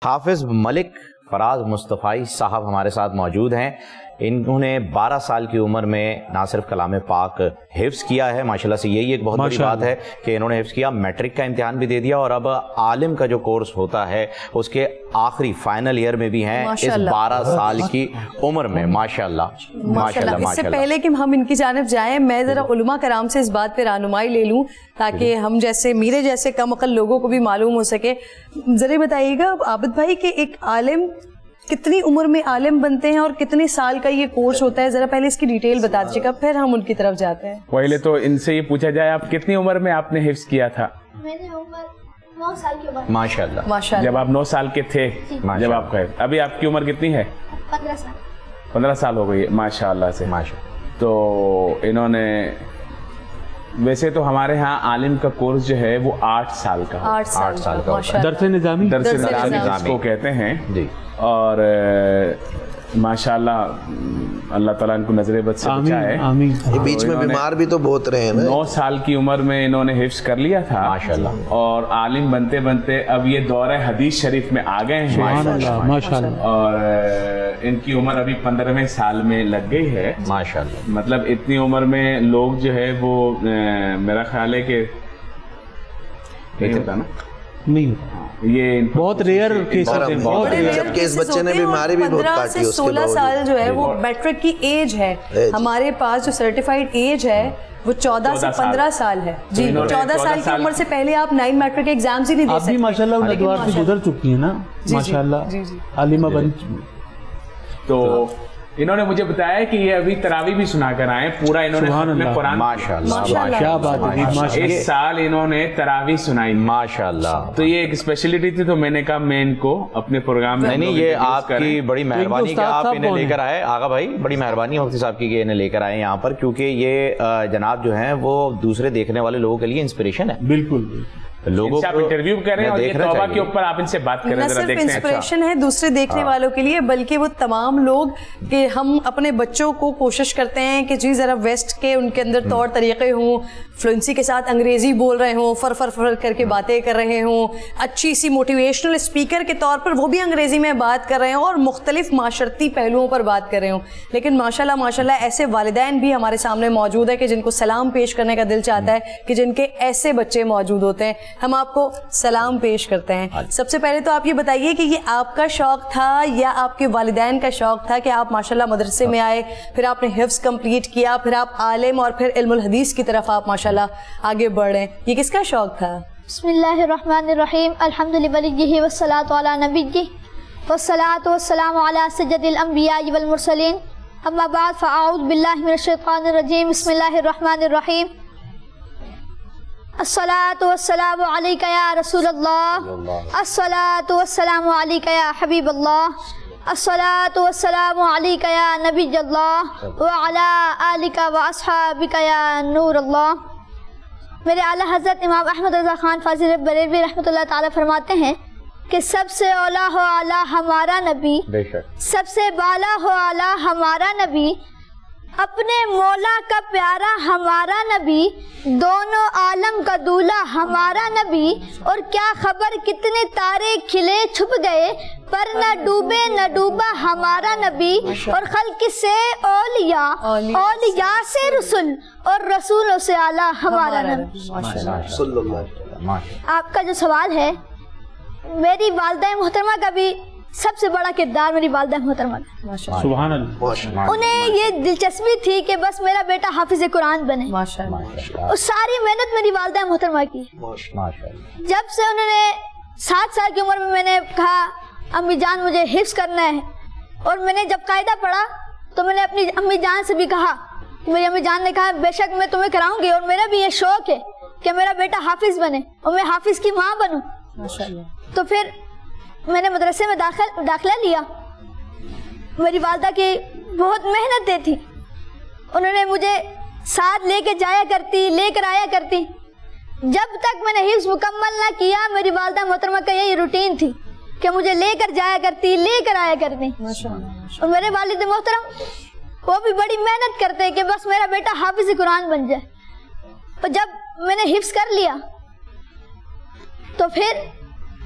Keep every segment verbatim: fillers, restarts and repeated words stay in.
حافظ ملک فراز مصطفی صاحب ہمارے ساتھ موجود ہیں. انہوں نے بارہ سال کی عمر میں نہ صرف کلام پاک حفظ کیا ہے، ماشاءاللہ سے یہی ایک بہت بڑی بات ہے کہ انہوں نے حفظ کیا، میٹرک کا امتحان بھی دے دیا اور اب عالم کا جو کورس ہوتا ہے اس کے آخری فائنل ایئر میں بھی ہیں اس بارہ سال کی عمر میں. ماشاءاللہ ماشاءاللہ. اس سے پہلے کہ ہم ان کی جانب جائیں، میں ذرا علماء کرام سے اس بات پہ رہنمائی لے لوں تاکہ ہم جیسے میرے جیسے کم عقل لوگوں کو بھی معلوم ہو سکے. ذرا بتائیے گا عابد بھائی کہ ایک عالم کتنی عمر میں عالم بنتے ہیں اور کتنے سال کا یہ کورس ہوتا ہے؟ ذرا پہلے اس کی ڈیٹیل بتا دیجیے گا پھر ہم ان کی طرف جاتے ہیں. پہلے تو ان سے یہ پوچھا جائے آپ کتنی عمر میں آپ نے حفظ کیا تھا؟ میں نے عمر نو سال کی عمر. ماشاءاللہ. جب آپ نو سال کے تھے جب آپ کا، ابھی آپ کی عمر کتنی ہے؟ پندرہ سال. پندرہ سال ہو گئی ہے ماشاءاللہ سے. تو انہوں نے ویسے تو ہمارے ہاں عالم کا کورس جو ہے وہ آٹھ سال کا آٹھ سال کا درس نظامی درس نظامی جس کو کہتے ہیں. اور ماشاءاللہ اللہ تعالیٰ ان کو نظر بد سے بچائے. یہ بیچ میں بیمار بھی تو بہت رہے ہیں. نو سال کی عمر میں انہوں نے حفظ کر لیا تھا ماشاءاللہ، اور عالم بنتے بنتے اب یہ دورہ حدیث شریف میں آ گئے ہیں ماشاءاللہ. اور ان کی عمر ابھی پندرہویں سال میں لگ گئی ہے ماشاءاللہ. مطلب اتنی عمر میں لوگ جو ہے وہ میرا خیال ہے کہ نہیں ہوتا نا، نہیں یہ بہت ریئر کیس ہوتے ہیں. جبکہ اس بچے نے بیماری بھی بہت کاٹی. پندرہ سے سولہ سال جو ہے وہ میٹرک کی ایج ہے. ہمارے پاس جو سرٹیفائیڈ ایج ہے وہ چودہ سے پندرہ سال ہے. جی چودہ سال کی عمر سے پہلے آپ نائن میٹرک کے ایگزامز ہی نہیں دے سکتے. آپ بھی ماشاءاللہ ان ادوار سے گزر چکی ہیں نا ماشاءاللہ، عالمہ بن. تو انہوں نے مجھے بتایا کہ یہ ابھی تراویح بھی سنا کر آئے پورا. انہوں نے ختم قرآن ماشاءاللہ کیا بات ہے. اس سال انہوں نے تراویح سنائی ماشاءاللہ. تو یہ ایک اسپیشلٹی تھی، تو میں نے کہا میں ان کو اپنے پروگرام میں. نہیں یہ آپ کی بڑی مہربانی کہ آپ انہیں لے کر آئے. آغا بھائی بڑی مہربانی مفتی صاحب کی کہ انہیں لے کر آئے یہاں پر، کیونکہ یہ جناب جو ہیں وہ دوسرے دیکھنے والے لوگوں کے لیے انسپریشن ہے. بالکل لوگوں کو انٹرویو کریں اور یہ توبہ کے اوپر آپ ان سے بات کریں. نہ صرف انسپریشن ہے دوسرے دیکھنے والوں کے لیے، بلکہ وہ تمام لوگ کہ ہم اپنے بچوں کو کوشش کرتے ہیں کہ جی ذرا ویسٹ کے ان کے اندر طور طریقے ہوں، فلوئنسی کے ساتھ انگریزی بول رہے ہوں، فر فر فر کر کے باتیں کر رہے ہوں، اچھی سی موٹیویشنل اسپیکر کے طور پر وہ بھی انگریزی میں بات کر رہے ہوں اور مختلف معاشرتی پہلوؤں پر بات کر رہے ہوں. لیکن ماشاءاللہ ماشاءاللہ ایسے والدین بھی ہمارے سامنے موجود ہیں کہ جن کو سلام پیش کرنے کا دل چاہتا ہے کہ جن کے ایسے بچے موجود ہوتے ہیں. ہم آپ کو سلام پیش کرتے ہیں. سب سے پہلے تو آپ یہ بتائیے کہ یہ آپ کا شوق تھا یا آپ کے والدین کا شوق تھا کہ آپ ماشاءاللہ مدرسے میں آئے، پھر آپ نے حفظ کمپلیٹ کیا، پھر آپ عالم اور پھر علم الحدیث کی طرف آپ ماشاءاللہ آگے بڑھ رہے ہیں؟ یہ کس کا شوق تھا؟ بسم اللہ الرحمن الرحیم. الحمد للہ والصلاۃ علی نبیہ والصلاۃ والسلام علی سید الانبیاء والمرسلین. اما بعد فاعوذ باللہ من الشیطان الرجیم. بسم اللہ الرحمن الرحیم. الصلاۃ والسلام علیک یا رسول اللہ، الصلاۃ والسلام علیک یا حبیب اللہ، الصلاۃ والسلام علیک یا نبی اللہ وعلی آلک واصحابک یا نور اللہ. میرے اعلیٰ حضرت امام احمد رضا خان فاضل بریلوی رحمۃ اللہ تعالی فرماتے ہیں کہ سب سے اولا ہو اعلیٰ ہمارا نبی، سب سے بالا ہو اعلیٰ ہمارا نبی، اپنے مولا کا پیارا ہمارا نبی، دونوں عالم کا دولہ ہمارا نبی. اور کیا خبر کتنے تارے کھلے چھپ گئے، پر نہ ڈوبے نہ ڈوبا ہمارا نبی. اور خلق سے اولیاء، اولیاء سے رسول، اور رسولوں سے اعلیٰ ہمارا نبی. آپ کا جو سوال ہے، میری والدہ محترمہ کا بھی سب سے بڑا کردار میری والدہ محترمہ کا. سبحان اللہ. انہیں یہ دلچسپی تھی کہ بس میرا بیٹا حافظ قرآن بنے. اور ساری محنت میری والدہ محترمہ کی. جب سے انہوں نے سات سال کی عمر میں میں نے کہا امی جان مجھے حفظ کرنا ہے، اور میں نے جب قاعدہ پڑھا تو میں نے اپنی امی جان سے بھی کہا، میری امی جان نے کہا بے شک میں تمہیں کراؤں گی، اور میرا بھی یہ شوق ہے کہ میرا بیٹا حافظ بنے اور میں حافظ کی ماں بنوں. تو پھر میں نے مدرسے میں داخل داخلہ لیا. میری والدہ کی بہت محنتیں تھیں، انہوں نے مجھے ساتھ لے کے جایا کرتی، لے کر آیا کرتی. جب تک میں نے حفظ مکمل نہ کیا، میری والدہ محترمہ کا یہی روٹین تھی کہ مجھے لے کر جایا کرتی، لے کر آیا کرتی. اور میرے والد محترم وہ بھی بڑی محنت کرتے کہ بس میرا بیٹا حافظ قرآن بن جائے. اور جب میں نے حفظ کر لیا تو پھر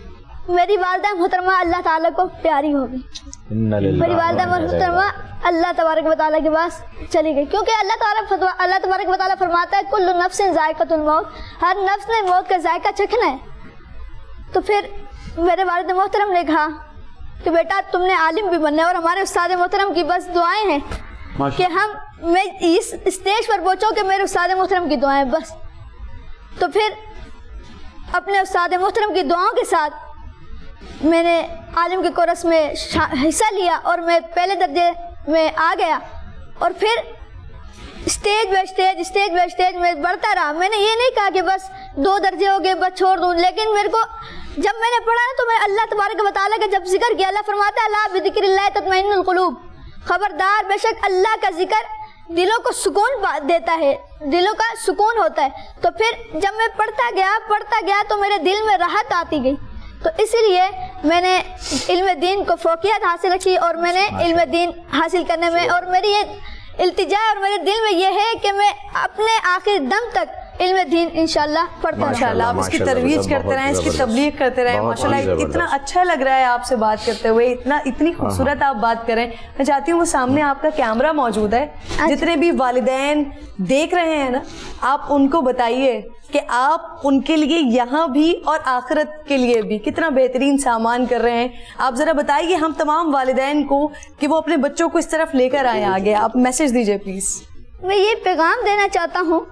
میری والدہ محترمہ اللہ تعالیٰ کو پیاری ہو گئی. میری والدہ محترمہ اللہ تبارک و تعالیٰ کے پاس چلی گئی, کیونکہ اللہ تعالیٰ اللہ تبارک و تعالیٰ فرماتا ہے کل نفس ذائقۃ الموت, ہر نفس نے موت کا ذائقہ چکھنا ہے. تو پھر میرے والد محترم نے کہا کہ بیٹا تم نے عالم بھی بننا ہے, اور ہمارے استاد محترم کی بس دعائیں ہیں کہ ہم میں اس اسٹیج پر پہنچوں کہ میرے استاد محترم کی دعائیں بس. تو پھر اپنے استاد محترم کی دعاؤں کے ساتھ میں نے عالم کے کورس میں حصہ لیا اور میں پہلے درجے میں آ گیا, اور پھر stage by stage stage by stage میں بڑھتا رہا. میں نے یہ نہیں کہا کہ بس دو درجے ہو گئے بس چھوڑ دوں, لیکن میرے کو جب میں نے پڑھا نا تو میں اللہ تبارک و تعالیٰ کا جب ذکر کیا, اللہ فرماتا ہے اللہ بذکر اللہ تطمئن القلوب, خبردار بے شک اللہ کا ذکر دلوں کو سکون دیتا ہے, دلوں کا سکون ہوتا ہے. تو پھر جب میں پڑھتا گیا پڑھتا گیا تو میرے دل میں راحت آتی گئی. تو اسی لیے میں نے علم دین کو فوقیت حاصل رکھی, اور میں نے علم دین حاصل کرنے میں, اور میری یہ التجا اور میرے دل میں یہ ہے کہ میں اپنے آخر دم تک علم دین انشاءاللہ پڑھتا ہوں. ماشاءاللہ آپ اس کی ترویج کرتے رہیں, اس کی تبلیغ کرتے رہیں. ماشاءاللہ اتنا اچھا لگ رہا ہے آپ سے بات کرتے ہوئے, اتنا اتنی خوبصورت آپ بات کریں. میں چاہتی ہوں وہ سامنے آپ کا کیمرہ موجود ہے, جتنے بھی والدین دیکھ رہے ہیں نا آپ ان کو بتائیے کہ آپ ان کے لیے یہاں بھی اور آخرت کے لیے بھی کتنا بہترین سامان کر رہے ہیں. آپ ذرا بتائیے ہم تمام والدین کو کہ وہ اپنے بچوں کو اس طرف لے کر آئیں آگے. آپ میسج دیجئے پلیز. میں یہ پیغام دینا چاہتا ہوں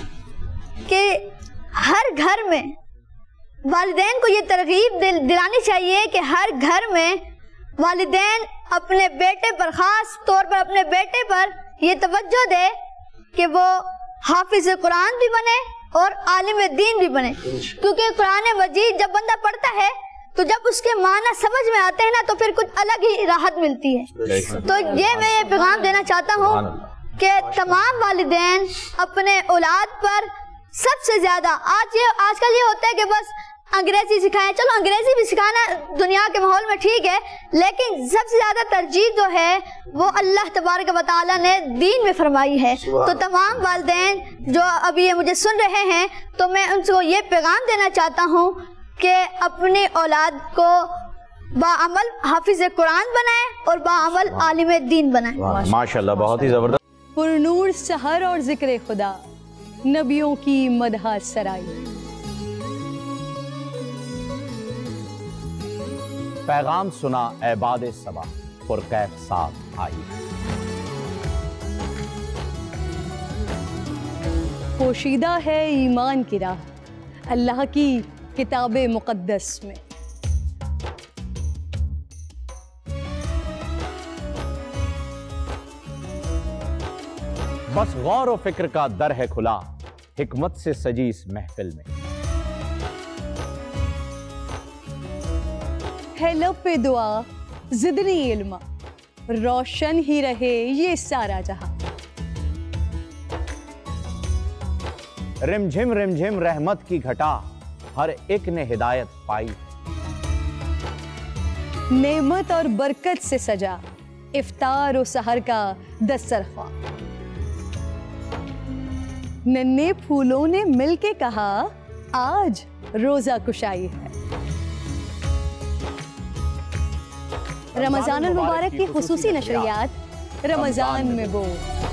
کہ ہر گھر میں والدین کو یہ ترغیب دلانی چاہیے کہ ہر گھر میں والدین اپنے بیٹے پر, خاص طور پر اپنے بیٹے پر یہ توجہ دے کہ وہ حافظ قرآن بھی بنے اور عالم دین بھی بنے. کیونکہ قرآن مجید جب بندہ پڑھتا ہے تو جب اس کے معنی سمجھ میں آتے ہیں نا تو پھر کچھ الگ ہی راحت ملتی ہے. تو یہ میں یہ پیغام دینا چاہتا ہوں کہ تمام والدین اپنے اولاد پر سب سے زیادہ, آج یہ آج کل یہ ہوتا ہے کہ بس انگریزی سکھائیں, چلو انگریزی بھی سکھانا دنیا کے ماحول میں ٹھیک ہے, لیکن سب سے زیادہ ترجیح جو ہے وہ اللہ تبارک و تعالیٰ نے دین میں فرمائی ہے. تو تمام والدین جو ابھی یہ مجھے سن رہے ہیں تو میں ان کو یہ پیغام دینا چاہتا ہوں کہ اپنی اولاد کو باعمل حافظ قرآن بنائیں اور باعمل عالم دین بنائیں. ماشاءاللہ بہت ہی زبردست. پرنور سحر اور ذکر خدا, نبیوں کی مدح سرائی. پیغام سنا اے باد صبا, پرکیف صاحب آئی. پوشیدہ ہے ایمان کی راہ اللہ کی کتاب مقدس میں. بس غور و فکر کا در ہے کھلا, حکمت سے سجی اس محفل میں. ہے لب پہ دعا زدنی علما, روشن ہی رہے یہ سارا جہاں. رم جھم رم جھم رحمت کی گھٹا, ہر ایک نے ہدایت پائی. نعمت اور برکت سے سجا افطار و سحر کا دسترخواں. ننھے پھولوں نے مل کے کہا آج روزہ کشائی ہے. رمضان المبارک کی خصوصی نشریات رمضان میں بول.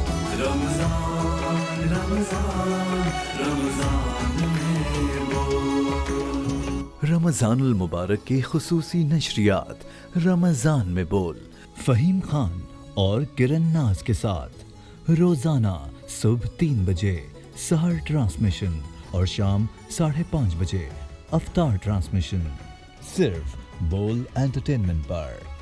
رمضان المبارک کی خصوصی نشریات رمضان میں بول, فہیم خان اور کرن ناز کے ساتھ روزانہ صبح تین بجے سحر ٹرانسمیشن اور شام ساڑھے پانچ بجے افطار ٹرانسمیشن, صرف بول انٹرٹینمنٹ پر.